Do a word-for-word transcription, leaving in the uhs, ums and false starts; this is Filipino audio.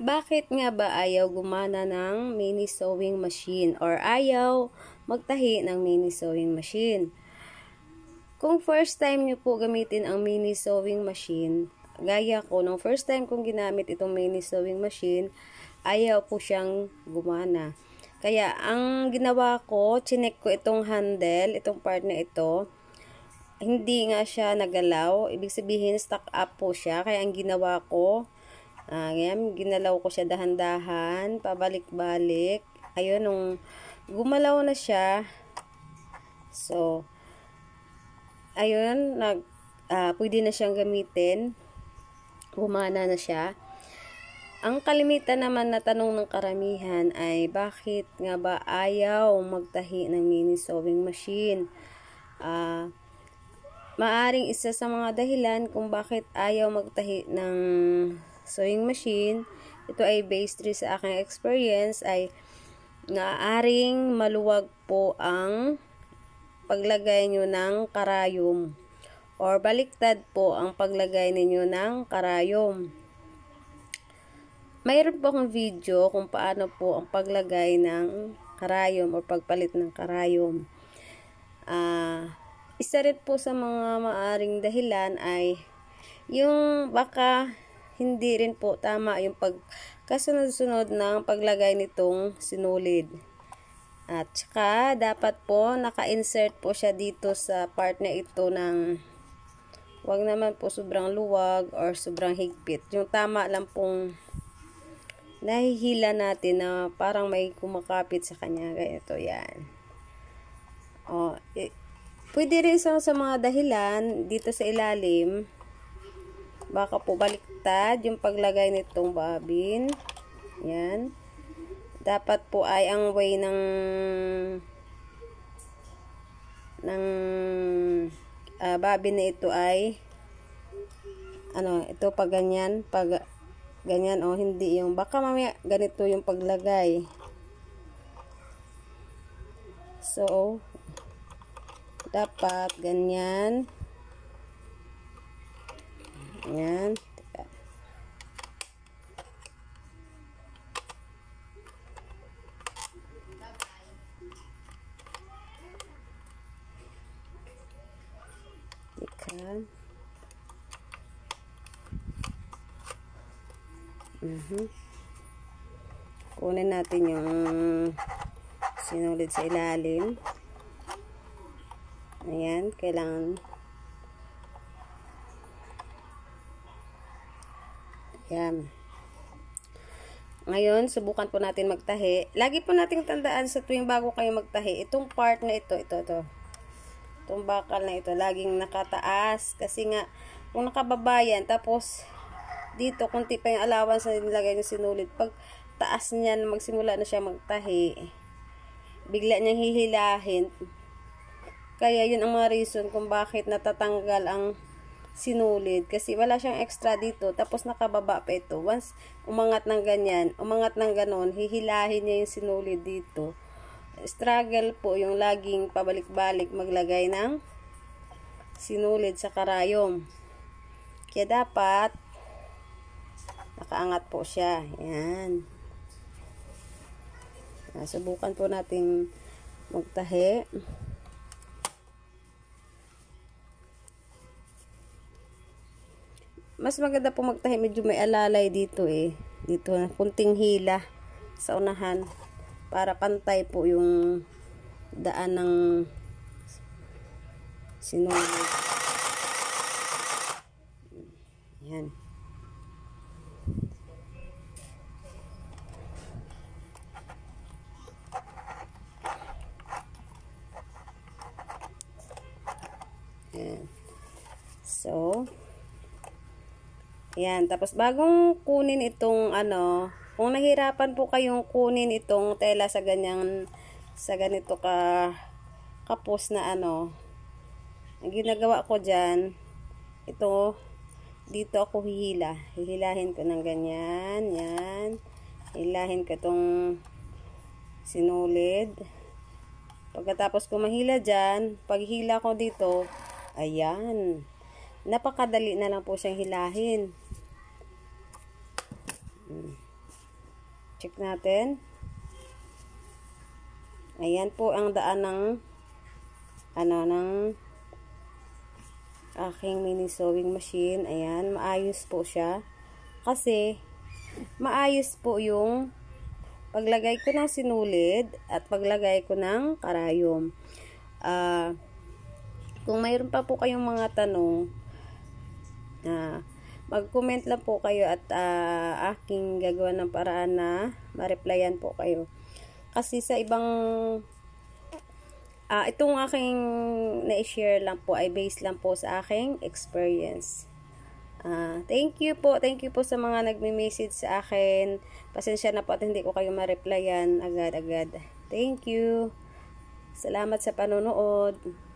Bakit nga ba ayaw gumana ng mini sewing machine or ayaw magtahi ng mini sewing machine? Kung first time nyo po gamitin ang mini sewing machine, gaya ko, nung first time kong ginamit itong mini sewing machine, ayaw po siyang gumana. Kaya ang ginawa ko, chinek ko itong handle, itong part na ito, hindi nga siya nagalaw, ibig sabihin stuck up po siya. Kaya ang ginawa ko, Uh, ngayon, ginalaw ko siya dahan-dahan, pabalik-balik. Ayun, nung gumalaw na siya, so, ayun, nag, uh, pwede na siyang gamitin. Gumana na siya. Ang kalimitan naman na tanong ng karamihan ay, bakit nga ba ayaw magtahi ng mini sewing machine? Ah, uh, maaring isa sa mga dahilan kung bakit ayaw magtahi ng sewing machine, ito ay based rin sa aking experience, ay naaring maluwag po ang paglagay nyo ng karayom or baliktad po ang paglagay ninyo ng karayom. Mayroon po akong video kung paano po ang paglagay ng karayom o pagpalit ng karayom. Uh, isa rin po sa mga maaring dahilan ay yung baka hindi rin po tama yung pagkasunod-sunod ng paglagay nitong sinulid. At saka, dapat po naka-insert po siya dito sa part na ito ng wag naman po sobrang luwag or sobrang higpit. Yung tama lang pong nahihila natin na parang may kumakapit sa kanya. Ganito yan. O, eh, pwede rin sa, sa mga dahilan dito sa ilalim, baka po baliktad yung paglagay nitong babin. Yan. Dapat po ay ang way ng ng uh, babin na ito ay ano, ito pag ganyan, pag ganyan o oh, hindi yung baka mamaya ganito yung paglagay. So, dapat ganyan. Yan. Teka. Teka. Mhm. Kunin natin yung sinulid sa ilalim. Ayan, kailangan yan. Ngayon, subukan po natin magtahi. Lagi po nating tandaan sa tuwing bago kayo magtahi, itong part na ito, ito, ito. Itong bakal na ito, laging nakataas. Kasi nga, kung nakababa yan, tapos, dito, kunti pa yung allowance na nilagay ng sinulid. Pag taas niyan, magsimula na siya magtahi, bigla niyang hihilahin. Kaya, yun ang mga reason kung bakit natatanggal ang sinulid, kasi wala siyang extra dito, tapos nakababa pa ito. Once umangat ng ganyan, umangat ng ganon, hihilahin niya yung sinulid dito. Struggle po yung laging pabalik-balik maglagay ng sinulid sa karayom. Kaya dapat nakaangat po siya. Yan. Subukan po nating magtahi. Mas maganda po magtahi, medyo may alalay dito eh. Dito, kunting hila sa unahan para pantay po yung daan ng sinulid. Yan. Yan. So, yan, tapos bagong kunin itong ano, kung nahirapan po kayong kunin itong tela sa ganyang, sa ganito ka kapos na ano, ang ginagawa ko dyan, ito, dito ako hihila, hihilahin ko ng ganyan, yan, hilahin ko itong sinulid. Pagkatapos ko mahila dyan, paghila ko dito, ayan, napakadali na lang po siyang hilahin. Check natin. Ayan po ang daan ng ano ng aking mini sewing machine. Ayan, maayos po siya. Kasi maayos po yung paglagay ko ng sinulid at paglagay ko ng karayom. Ah, uh, kung mayroon pa po kayong mga tanong, ah, uh, mag-comment lang po kayo at uh, aking gagawa ng paraan na ma-replyan po kayo. Kasi sa ibang uh, itong aking na-share lang po ay based lang po sa aking experience. Uh, thank you po, thank you po sa mga nagme-message sa akin. Pasensya na po at hindi ko kayo ma-replyan agad-agad. Thank you. Salamat sa panonood.